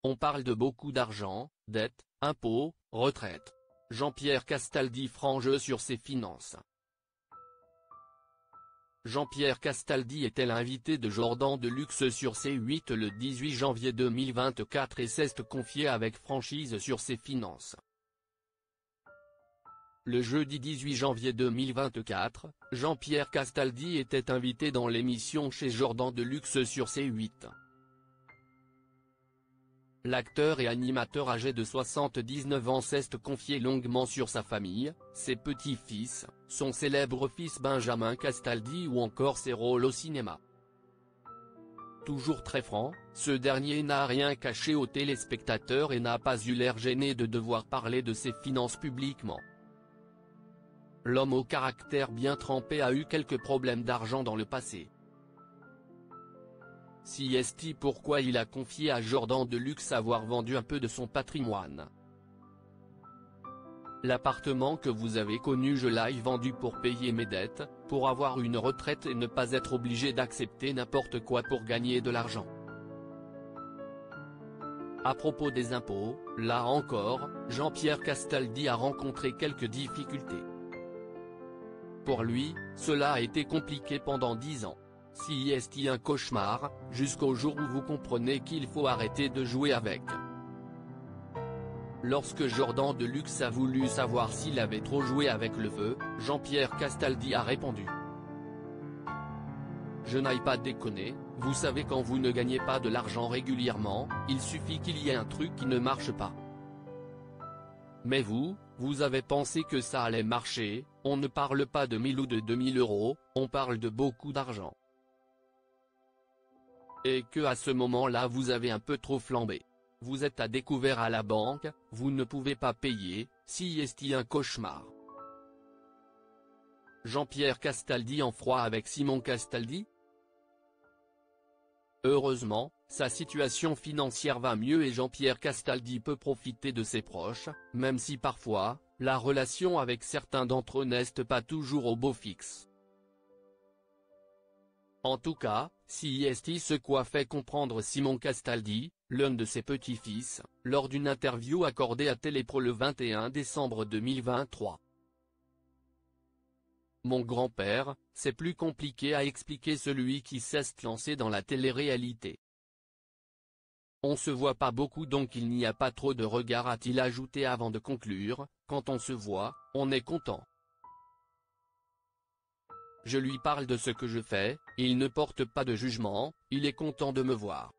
On parle de beaucoup d'argent, dettes, impôts, retraite. Jean-Pierre Castaldi franche sur ses finances. Jean-Pierre Castaldi était l'invité de Jordan Deluxe sur C8 le 18 janvier 2024 et s'est confié avec franchise sur ses finances. Le jeudi 18 janvier 2024, Jean-Pierre Castaldi était invité dans l'émission Chez Jordan Deluxe sur C8. L'acteur et animateur âgé de 79 ans s'est confié longuement sur sa famille, ses petits-fils, son célèbre fils Benjamin Castaldi ou encore ses rôles au cinéma. Toujours très franc, ce dernier n'a rien caché aux téléspectateurs et n'a pas eu l'air gêné de devoir parler de ses finances publiquement. L'homme au caractère bien trempé a eu quelques problèmes d'argent dans le passé. Si pourquoi il a confié à Jordan Deluxe avoir vendu un peu de son patrimoine. L'appartement que vous avez connu je l'ai vendu pour payer mes dettes, pour avoir une retraite et ne pas être obligé d'accepter n'importe quoi pour gagner de l'argent. À propos des impôts, là encore, Jean-Pierre Castaldi a rencontré quelques difficultés. Pour lui, cela a été compliqué pendant 10 ans. Si est un cauchemar, jusqu'au jour où vous comprenez qu'il faut arrêter de jouer avec. Lorsque Jordan Deluxe a voulu savoir s'il avait trop joué avec le feu, Jean-Pierre Castaldi a répondu. Je n'aille pas déconner, vous savez quand vous ne gagnez pas de l'argent régulièrement, il suffit qu'il y ait un truc qui ne marche pas. Mais vous avez pensé que ça allait marcher, on ne parle pas de 1000 ou de 2000 euros, on parle de beaucoup d'argent. Et que à ce moment-là vous avez un peu trop flambé. Vous êtes à découvert à la banque, vous ne pouvez pas payer, si est un cauchemar. Jean-Pierre Castaldi en froid avec Simon Castaldi? Heureusement, sa situation financière va mieux et Jean-Pierre Castaldi peut profiter de ses proches, même si parfois, la relation avec certains d'entre eux n'est pas toujours au beau fixe. En tout cas, si ce quoi fait comprendre Simon Castaldi, l'un de ses petits-fils, lors d'une interview accordée à Télépro le 21 décembre 2023. Mon grand-père, c'est plus compliqué à expliquer celui qui s'est lancé dans la télé-réalité. On se voit pas beaucoup donc il n'y a pas trop de regard a-t-il ajouté avant de conclure, quand on se voit, on est content. Je lui parle de ce que je fais, il ne porte pas de jugement, il est content de me voir.